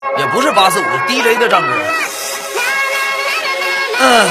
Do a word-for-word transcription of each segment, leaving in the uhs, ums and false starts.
也不是八四五 D J 的张哥。嗯。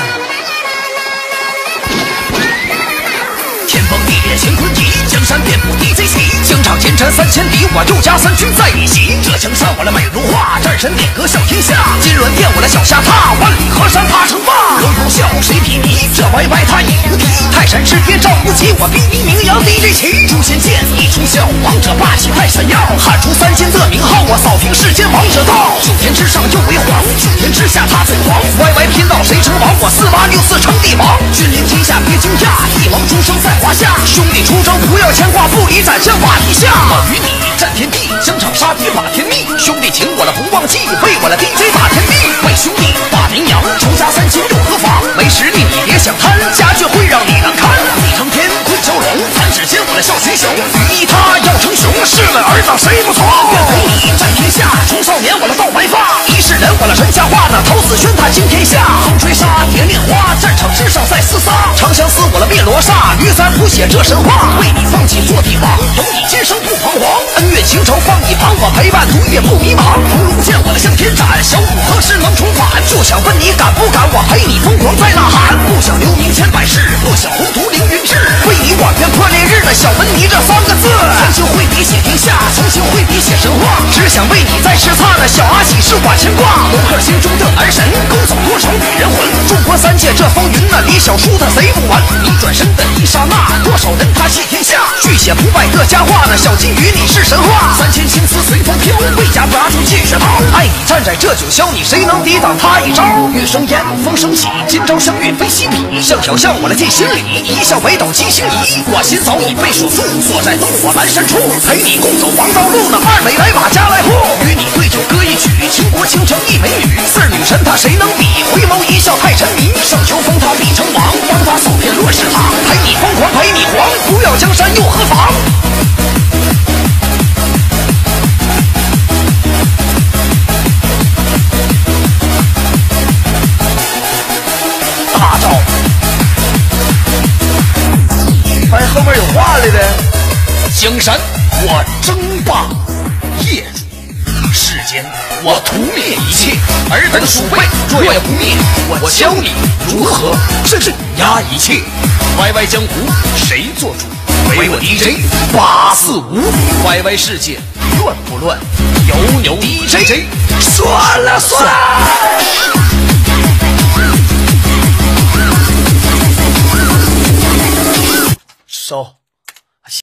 天崩地裂乾坤地，江山遍布 D J 旗，疆场前尘三千里，我又加三军在一起。这江山我来美如画，战神点歌笑天下。金銮殿我来小下榻，万里河山他称霸。龙头笑谁匹敌？这歪歪他也无敌。泰山之巅照不起，我逼你名扬 D J 旗。诛仙剑一出鞘，王者霸气太闪耀。喊出三尖的名号，我扫平世间王者道。九天之上又为皇，九天之下他最狂。歪歪偏道谁称王？我四八六四称帝王。君临天下别惊讶，一王终生在华夏。兄弟出征不要牵挂，不离斩将马蹄下。我与你战天地，疆场杀敌把天灭。兄弟情我了不忘记，为我了 D J 打天地。为兄弟打名扬，仇家三千又何妨？没实力你别想贪，家眷会让你难堪。你成天困蛟龙，弹指间我了笑群雄。与他要成雄，试问儿子谁不从？愿陪你战天下，从少年我了到白发。一世人我了人家话呢，头死宣他惊天下。风吹沙蝶恋花，战场之上再厮杀。长相思我了灭罗刹，女三谱写这神话。为你放弃做帝王，有你今生不彷徨。恩怨情仇放一旁，我陪伴读也不迷茫。屠龙剑我了向天斩，小五何时能重返？就想问你敢不敢，我陪你疯狂再呐喊。不想留名千百世，若想宏图凌云志。为你挽遍破烈日的小文你这三个字。重新绘笔写天下，重新绘笔写神话。只想为你再吃擦的小阿喜是我牵挂。龙客心中的男神，勾走多少女人魂。中国三界这风云那李小叔他贼不完。你转身的一刹那，多少人他弃天下。续写不败的佳话，那小金鱼你是神话。三千青丝随风飘，为家拔出气血刀。爱你站在这九霄，你谁能抵挡他一招？月生烟，风生起，今朝相遇非昔比。像条巷我来进心里，一笑北斗七星移。我心早已被锁住，锁在灯火阑珊处。陪你共走黄道路，那二美来马家来户。与你对酒歌一曲，倾国倾城一美女。四儿女神她谁能比？回眸一笑太沉迷。上秋风他必成王，帮他扫遍乱世堂。陪你疯狂陪你黄，不要江山又何妨？大招， 发现后面有话来的。 江山我争霸，业主世间我屠灭一切。尔等鼠辈若要不灭，我教你如何镇压一切。歪歪江湖谁做主？唯我 D J 八四五。歪歪世界乱不乱？有牛 D J 算了算了。 收。